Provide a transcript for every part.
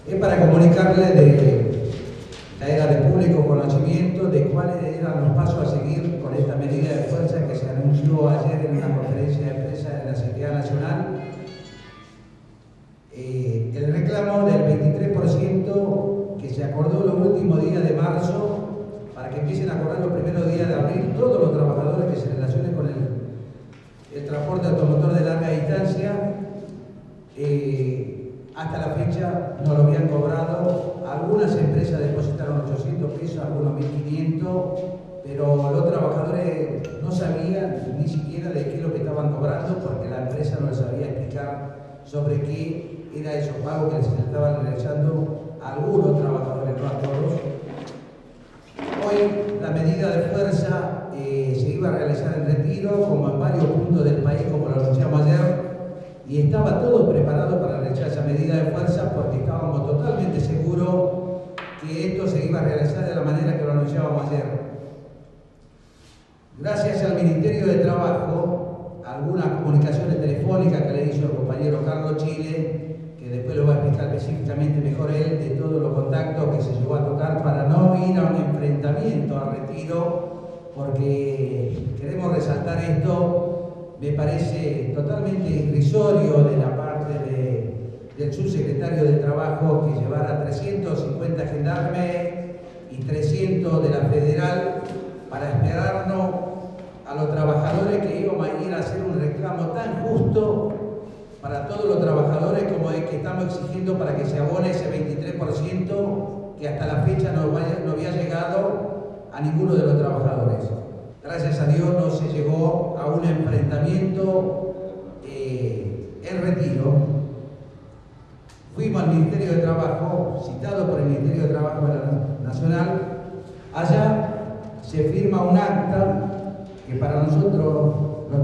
Es para comunicarle traiga de público conocimiento de cuáles eran los pasos a seguir con esta medida de fuerza que se anunció ayer en una conferencia de prensa en la Secretaría Nacional. El reclamo del 23% que se acordó los últimos días de marzo para que empiecen a cobrar los primeros días de abril todos los trabajadores que se relacionen con el transporte automotor de larga distancia. Hasta la fecha no lo habían cobrado. Algunas empresas depositaron 800 pesos, algunos 1.500, pero los trabajadores no sabían ni siquiera de qué es lo que estaban cobrando porque la empresa no les sabía explicar sobre qué era esos pagos que les estaban realizando a algunos trabajadores, no a todos. Hoy la medida de fuerza se iba a realizar en Retiro, como en varios puntos del país, como lo anunciamos ayer, y estaba todo preparado para realizar esa medida de fuerza porque estábamos totalmente seguros que esto se iba a realizar de la manera que lo anunciábamos ayer. Gracias al Ministerio de Trabajo, algunas comunicaciones telefónicas que le hizo el compañero Carlos Chile, que después lo va a explicar específicamente mejor él, de todos los contactos que se llevó a tocar para no ir a un enfrentamiento a Retiro, porque queremos resaltar esto. Me parece totalmente irrisorio de la parte del subsecretario de Trabajo que llevara 350 gendarmes y 300 de la Federal para esperarnos a los trabajadores que íbamos a ir a hacer un reclamo tan justo para todos los trabajadores como es que estamos exigiendo para que se abone ese 23% que hasta la fecha no había llegado a ninguno de los trabajadores. Gracias a Dios no se llegó a un enfrentamiento en Retiro. Fuimos al Ministerio de Trabajo, citado por el Ministerio de Trabajo Nacional. Allá se firma un acta que para nosotros,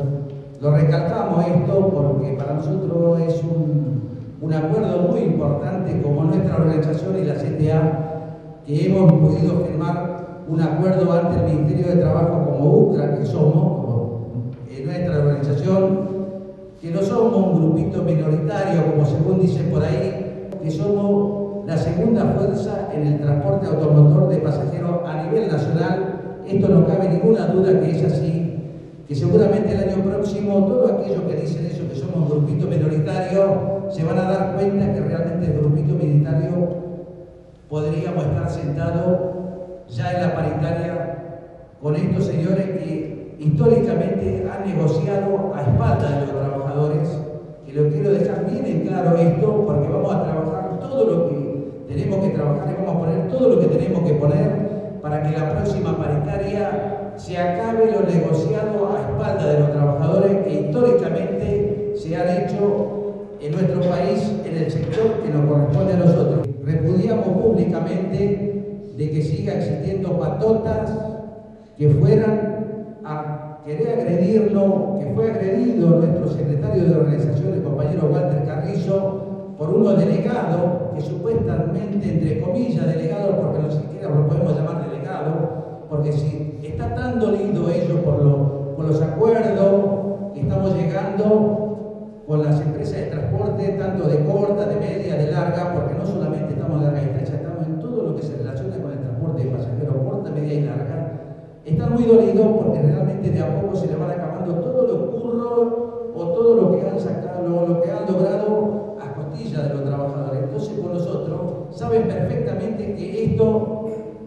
lo recalcamos esto porque para nosotros es un acuerdo muy importante como nuestra organización y la CTA, que hemos podido firmar un acuerdo ante el Ministerio de Trabajo como UCRA, que somos, como nuestra organización, que no somos un grupito minoritario, como según dicen por ahí, que somos la segunda fuerza en el transporte automotor de pasajeros a nivel nacional. Esto no cabe ninguna duda que es así, que seguramente el año próximo todos aquellos que dicen eso, que somos un grupito minoritario, se van a dar cuenta que realmente el grupito minoritario podríamos estar sentados ya en la paritaria con estos señores que históricamente han negociado a espaldas de los trabajadores, que lo quiero dejar bien en claro esto, porque vamos a trabajar todo lo que tenemos que trabajar y vamos a poner todo lo que tenemos que poner para que la próxima paritaria se acabe lo negociado a espaldas de los trabajadores que históricamente se han hecho en nuestro país en el sector que nos corresponde a nosotros. Repudiamos públicamente de que siga existiendo patotas que fueran a querer agredirlo, que fue agredido nuestro secretario de organización, el compañero Walter Carrizo, por unos delegados, que supuestamente, entre comillas, delegados, porque no siquiera lo podemos llamar delegados, porque si está tan dolido ellos por los acuerdos que estamos llegando con las empresas de transporte, tanto de corta, de media, de larga, porque no solamente estamos en larga distancia, estamos en todo lo que se relaciona con el transporte de pasajeros, corta, media y larga. Están muy dolidos porque realmente de a poco se le van acabando todo lo curro o todo lo que han sacado, lo que han logrado a costilla de los trabajadores. Entonces, con nosotros saben perfectamente que esto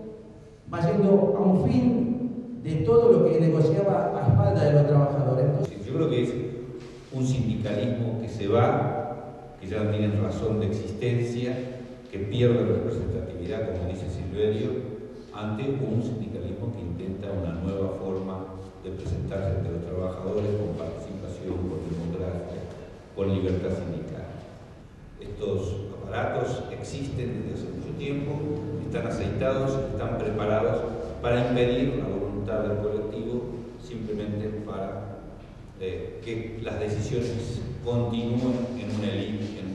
va yendo a un fin de todo lo que negociaba a espaldas de los trabajadores. Entonces, yo creo que es un sindicalismo que se va, que ya no tiene razón de existencia, que pierde representatividad, como dice Silverio, ante un sindicalismo que intenta una nueva forma de presentarse ante los trabajadores con participación, con democracia, con libertad sindical. Estos aparatos existen desde hace mucho tiempo, están aceitados, están preparados para impedir la voluntad del colectivo, simplemente para que las decisiones continúen en una elite, en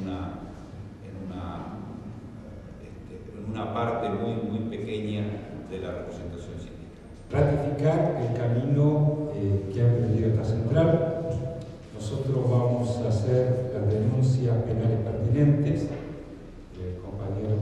una parte muy pequeña de la representación sindical. Ratificar el camino que ha emprendido esta central. Nosotros vamos a hacer las denuncias penales pertinentes. El compañero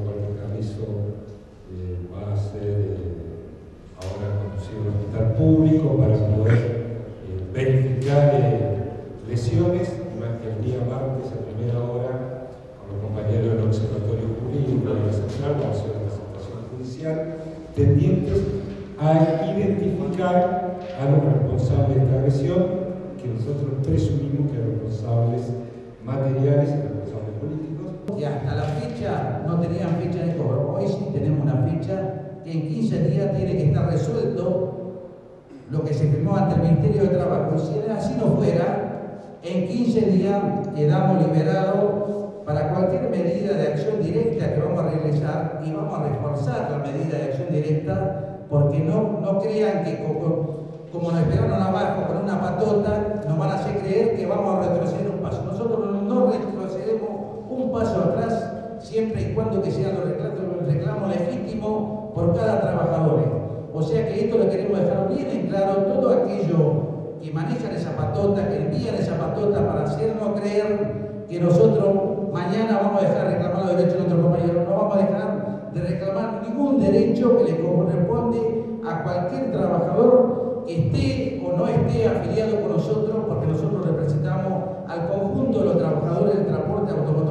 conducir un hospital público para poder verificar lesiones, y más que el día martes a primera hora con los compañeros del Observatorio Jurídico de la Central, para hacer la presentación judicial, tendientes a identificar a los responsables de esta agresión, que nosotros presumimos que son responsables materiales y responsables políticos. Y hasta la fecha no tenían fecha de cobro. Hoy sí tenemos una fecha que en 15 días tiene que estar resuelto lo que se firmó ante el Ministerio de Trabajo. Si así no fuera, en 15 días quedamos liberados para cualquier medida de acción directa que vamos a realizar, y vamos a reforzar la medida de acción directa, porque no crean que como nos esperaron abajo con una patota, nos van a hacer creer que vamos a retroceder un paso. Nosotros no retrocedemos un paso atrás, siempre y cuando que sean los reclamos legítimos por cada trabajador. O sea que esto lo queremos dejar bien en claro, todo aquello que manejan esa patota, que envían esa patota para hacernos creer que nosotros mañana vamos a dejar de reclamar los derechos de nuestros compañeros, no vamos a dejar de reclamar ningún derecho que le corresponde a cualquier trabajador que esté o no esté afiliado con nosotros, porque nosotros representamos al conjunto de los trabajadores del transporte automotor.